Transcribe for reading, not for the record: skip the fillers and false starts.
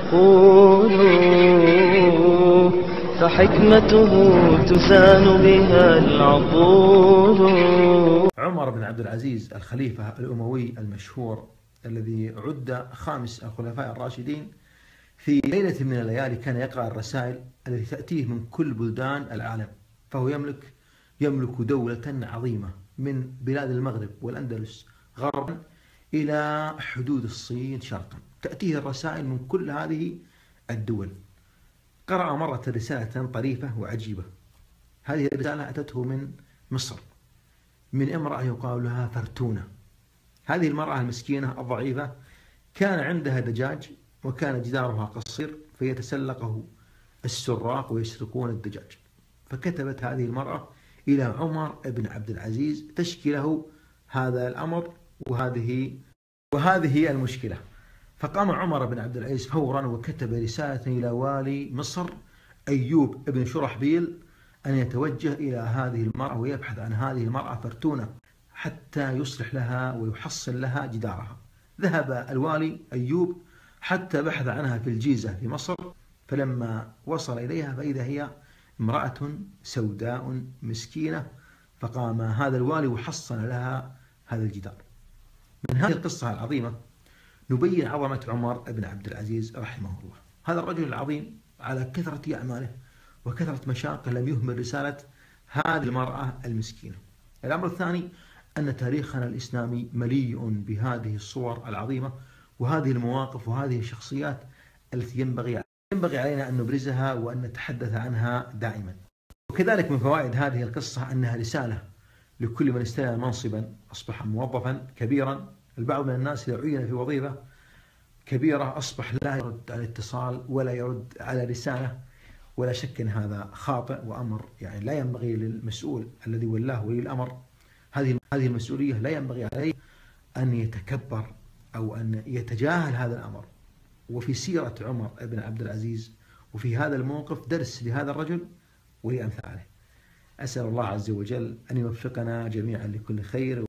يقول، فحكمته تزان بها العقول. عمر بن عبد العزيز الخليفة الأموي المشهور الذي عد خامس الخلفاء الراشدين، في ليلة من الليالي كان يقرأ الرسائل التي تأتيه من كل بلدان العالم، فهو يملك دولة عظيمة من بلاد المغرب والأندلس غربا إلى حدود الصين شرقا، تأتيه الرسائل من كل هذه الدول. قرأ مرة رسالة طريفة وعجيبة. هذه الرسالة أتته من مصر، من امرأة يقال لها فرتونة. هذه المرأة المسكينة الضعيفة كان عندها دجاج، وكان جدارها قصير فيتسلقه السراق ويسرقون الدجاج. فكتبت هذه المرأة إلى عمر بن عبد العزيز تشكي له هذا الأمر وهذه المشكلة. فقام عمر بن عبد العزيز فورا وكتب رسالة إلى والي مصر أيوب بن شرحبيل أن يتوجه إلى هذه المرأة ويبحث عن هذه المرأة فرتونة حتى يصلح لها ويحصن لها جدارها. ذهب الوالي أيوب حتى بحث عنها في الجيزة في مصر، فلما وصل إليها فإذا هي امرأة سوداء مسكينة، فقام هذا الوالي وحصن لها هذا الجدار. من هذه القصة العظيمة نبين عظمة عمر بن عبد العزيز رحمه الله. هذا الرجل العظيم على كثرة أعماله وكثرة مشاقه لم يهمل رسالة هذه المرأة المسكينة. الأمر الثاني أن تاريخنا الإسلامي مليء بهذه الصور العظيمة وهذه المواقف وهذه الشخصيات التي ينبغي علينا أن نبرزها وأن نتحدث عنها دائما. وكذلك من فوائد هذه القصة أنها رسالة لكل من استلم منصبا أصبح موظفا كبيرا. البعض من الناس إذا عين في وظيفة كبيرة أصبح لا يرد على الاتصال ولا يرد على رسالة، ولا شك أن هذا خاطئ وأمر يعني لا ينبغي للمسؤول الذي ولاه ولي الأمر هذه المسؤولية، لا ينبغي عليه أن يتكبر أو أن يتجاهل هذا الأمر. وفي سيرة عمر بن عبد العزيز وفي هذا الموقف درس لهذا الرجل ولأمثاله. أسأل الله عز وجل أن يوفقنا جميعا لكل خير.